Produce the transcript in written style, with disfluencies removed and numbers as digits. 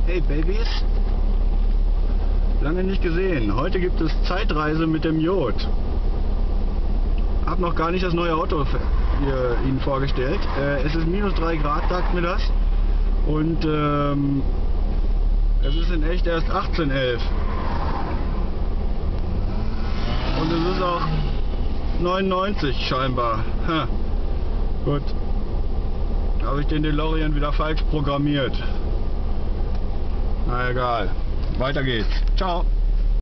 Hey Babys, lange nicht gesehen. Heute gibt es Zeitreise mit dem Jod. Hab noch gar nicht das neue Auto Ihnen vorgestellt. Es ist minus 3 Grad, sagt mir das. Und es ist in echt erst 18:11. Und es ist auch 99 scheinbar. Ha. Gut. Habe ich den DeLorean wieder falsch programmiert. Na egal. Weiter geht's. Ciao.